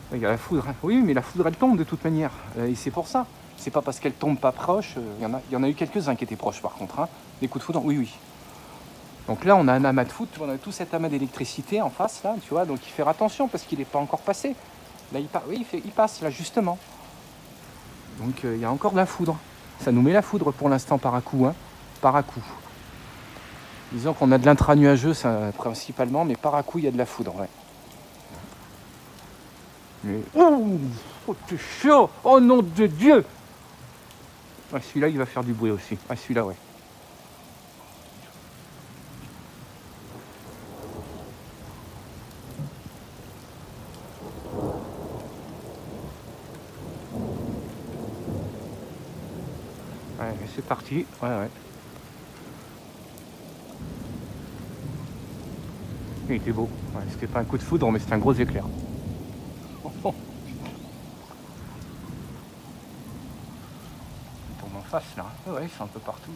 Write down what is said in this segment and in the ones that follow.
Il y a la foudre. Hein. Oui, mais la foudre, elle tombe de toute manière. Et c'est pour ça. C'est pas parce qu'elle tombe pas proche. Il y en a eu quelques-uns qui étaient proches, par contre. Hein. Des coups de foudre, oui, oui. Donc là, on a un amas de foudre. On a tout cet amas d'électricité en face, là, tu vois. Donc il faut faire attention parce qu'il n'est pas encore passé. Là, oui, il passe, là, justement. Donc il y a encore de la foudre. Ça nous met la foudre pour l'instant par à coup. Hein. Par à coup. Disons qu'on a de l'intra-nuageux principalement, mais par à coup, il y a de la foudre, ouais. Mais... Oh, c'est chaud! Oh nom de Dieu! Ah, celui-là, il va faire du bruit aussi. Ah, celui-là, ouais. Ouais, c'est parti. Ouais, ouais. Il était beau. Ouais, c'était pas un coup de foudre, mais c'était un gros éclair. Oh, il tombe en face, là. Ouais, ouais, c'est un peu partout.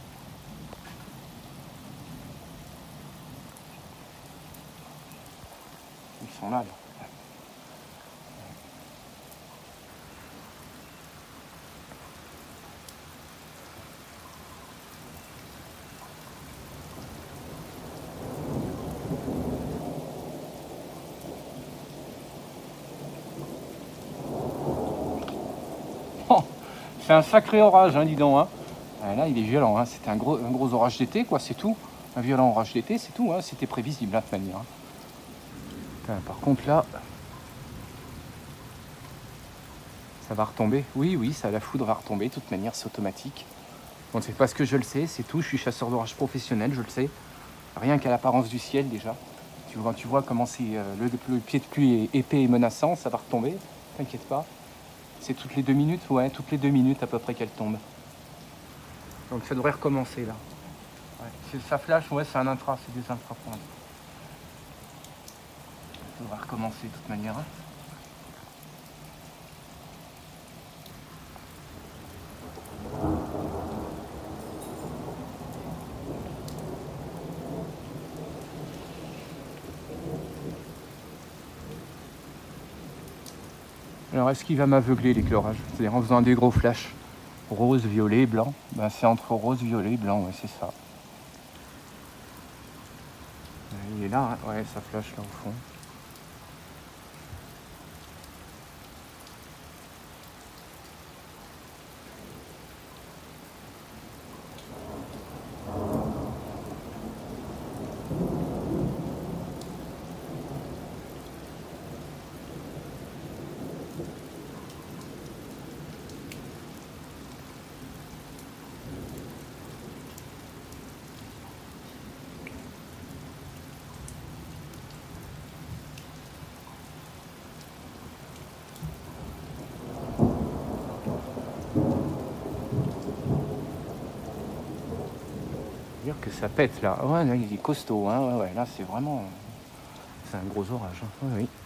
Ils sont là, là. Oh, c'est un sacré orage, hein, dis donc. Hein. Là, il est violent. Hein. C'était un gros orage d'été, quoi, c'est tout. Un violent orage d'été, c'est tout. Hein. C'était prévisible, de toute manière. Hein. Putain, par contre, là, ça va retomber. Oui, oui, ça, la foudre va retomber. De toute manière, c'est automatique. Bon, c'est parce que je le sais, c'est tout. Je suis chasseur d'orage professionnel, je le sais. Rien qu'à l'apparence du ciel, déjà. Tu vois comment c'est le pied de pluie est épais et menaçant, ça va retomber. T'inquiète pas. C'est toutes les 2 minutes, ouais, toutes les 2 minutes à peu près qu'elle tombe. Donc ça devrait recommencer là. Ouais. Ça flash, ouais, c'est un intra, c'est des intrapoints. Ça devrait recommencer de toute manière. Hein. Alors est-ce qu'il va m'aveugler l'éclairage? C'est-à-dire en faisant des gros flashs rose, violet, blanc. Ben, c'est entre rose, violet et blanc, ouais, c'est ça. Il est là, hein. Ouais, ça flash là au fond. Dire que ça pète là. Ouais, là, il est costaud, hein. Ouais, ouais, là c'est vraiment. C'est un gros orage. Hein. Ouais, oui.